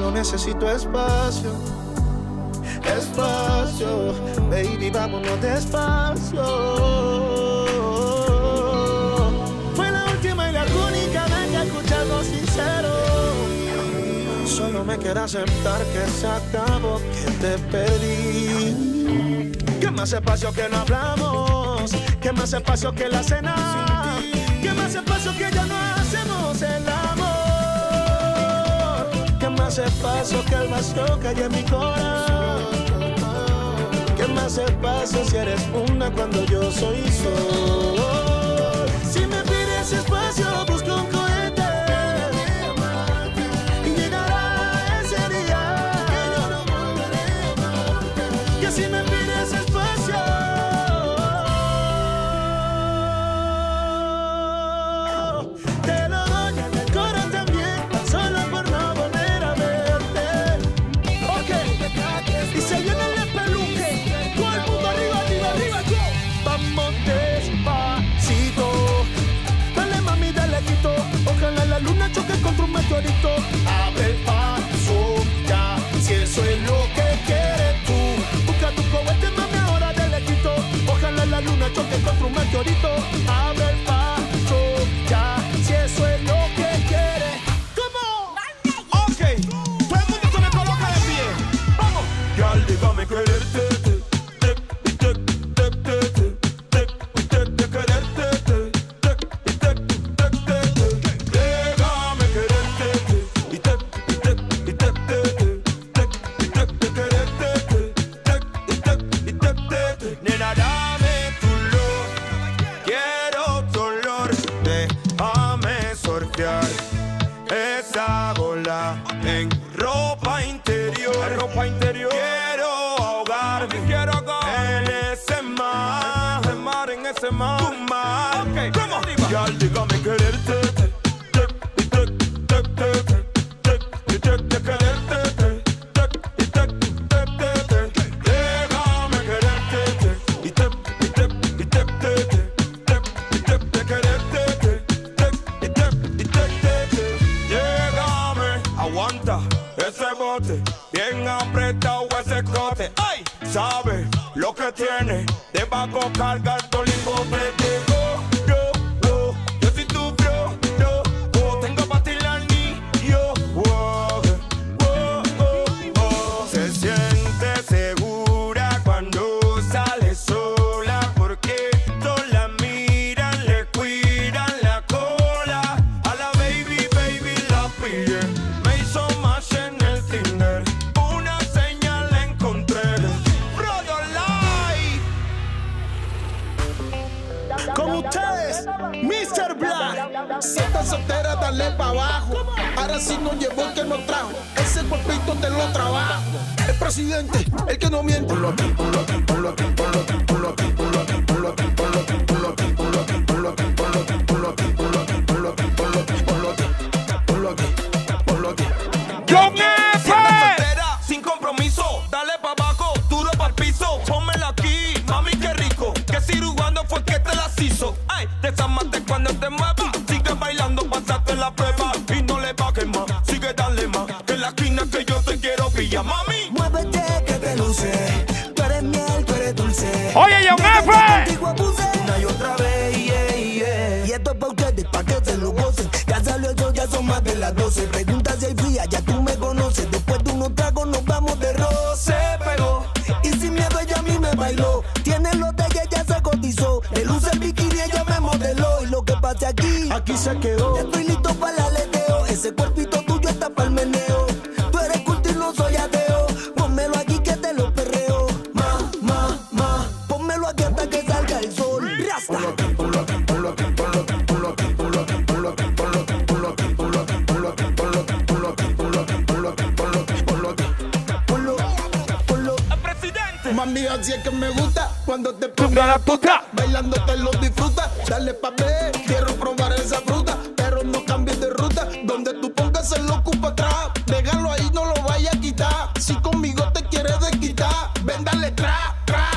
solo necesito espacio. Espacio, baby, vámonos despacio. Fue la última y la única vez que escuchamos sincero. Solo me quiero aceptar que se acabó, que te perdí. Que más espacio que no hablamos, que más espacio que la cena, que más espacio que ya no hacemos el amor, que más espacio que el vacío que hay en mi corazón, que más espacio si eres una cuando yo soy sol. Si me pides espacio busco un cohete y llegará ese día que si me pides espacio te lo doy en el corazón también, tan solo por no volver a verte. Ok, y se llena el peluque, todo el mundo arriba, arriba, arriba, go. Vamos despacito, dale mami, dale quito, ojalá la luna choque contra un meteorito. Abre el paso ya, si eso es lo que quieres tú. Busca tu cohete mami, ahora dale quito, ojalá la luna choque contra un meteorito. Abre el paso ya, si eso es lo que quieres. ¿Cómo? Ok, todo el mundo se me coloca de pie. Vamos. Girl, dígame quererte. Nena, dame tu luz, quiero tu olor, déjame surfear esa ola en ropa interior. Quiero ahogarme, en ese mar, en ese mar. Tu mar, okay. ¿Cómo? Girl, dígame quererte. Aguanta ese bote, bien apretado ese cote. ¡Ay! Sabe lo que tiene, te va a cargar todo el lingote. Yo soy tu bro, tengo pa' ti la anillo. Se siente segura cuando sale sola, porque todos la miran, le cuidan la cola. A la baby la piden. Con ustedes, Mr. Black. Si estás soltera, dale pa' abajo. Ahora sí nos llevó el que nos trajo. Ese cuerpito te lo trabajo. El presidente, el que no miente. Ponlo aquí, ponlo aquí, ponlo aquí, ponlo aquí, ponlo aquí, ponlo aquí, ponlo aquí, ponlo aquí, ponlo aquí, ponlo aquí, ponlo aquí, ponlo aquí, ponlo aquí, ponlo aquí, ponlo aquí, ponlo aquí, ponlo aquí, ponlo aquí, ponlo aquí. John F. Si estás soltera, sin compromiso, dale pa' abajo, duro pa'l piso. Pónmela aquí, mami, qué rico. Que cirujano fue que te las hizo. Ay, desarmate cuando te muevas. Sigue bailando, pásate la prueba y no le bajes más. Sigue dale más, que en la esquina que yo te quiero pillar, mami. Muévete que te luce, tú eres miel, tú eres dulce. Oye, John F. Una y otra vez, Y esto es pa' ustedes, pa' que se lo gocen. Ya salió el sol, ya son más de las 12. Pregunta si hay fría, ya tú me conoces. Después de unos tragos nos vamos de roce. Pegó, y sin miedo ella a mí me bailó. Tiene los de que ella se cotizó. Le luce el bikini, ella me modeló. Y lo que pase aquí se quedó. Ya estoy listo para el aleteo. Ese cuerpito tuyo está pa'l meneo. Tú eres culto y no soy ateo. Pónmelo aquí que te lo perreo. Pónmelo aquí hasta que salga el sol. Rasta. Ponlo aquí, ponlo aquí, ponlo aquí, ponlo aquí, ponlo aquí, ponlo aquí, ponlo aquí, ponlo aquí, ponlo aquí, ponlo aquí, ponlo aquí, ponlo aquí, ponlo aquí, ponlo aquí, ponlo aquí, ponlo aquí, ponlo aquí. El presidente. Mami, así es que me gusta cuando te pongo la puta. bailando te lo disfrutas. Dale pa' ver, quiero probar esa fruta, pero no cambies de ruta. Donde tú pongas el loco pa' atrás, déjalo ahí, no lo vaya a quitar. Si conmigo te quieres desquitar, ven dale tra.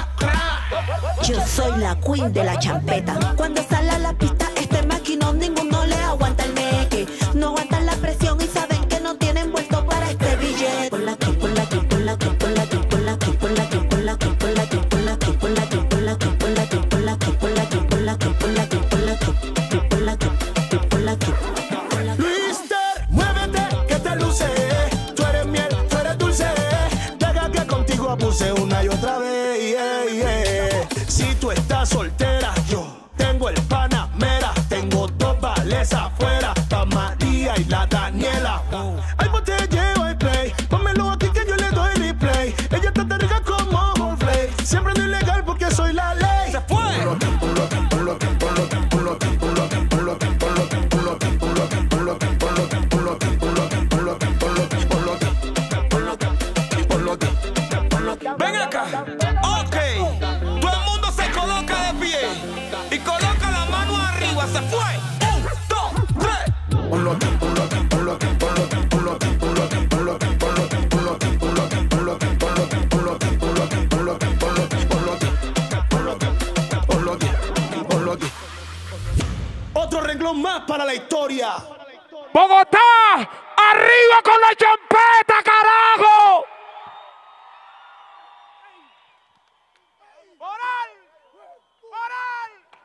Yo soy la queen de la champeta. Cuando sale a la pista este maquinón, ninguno le aguanta el meque. No aguantan la presión y saben que no tienen vuelto para este billete. aquí. Luister, muévete que te luce. Tú eres miel, tú eres dulce. Deja que contigo abuse una y otra vez. Si tú estás soltera, yo tengo el Panamera. Tengo dos vales afuera, pa' María y la Daniela. Hay botelleo, hay play. Pónmelo aquí que yo le doy replay. Ella está tan rica como Bonflay. Siempre ando ilegal porque soy la ley. Se fue. Ven acá. Ok. Todo el mundo se coloca de pie y coloca la mano arriba. Se fue. 1, 2, 3. Ponlo aquí, ponlo aquí, ponlo aquí, ponlo aquí, ponlo aquí, ponlo aquí, ponlo aquí, ponlo aquí, ponlo aquí, ponlo aquí, ponlo aquí, ponlo aquí, ponlo aquí, ponlo aquí, ponlo aquí, ponlo aquí, ponlo aquí, ponlo aquí, ponlo aquí. Otro renglón más para la historia. Bogotá, arriba con la champeta, carajo.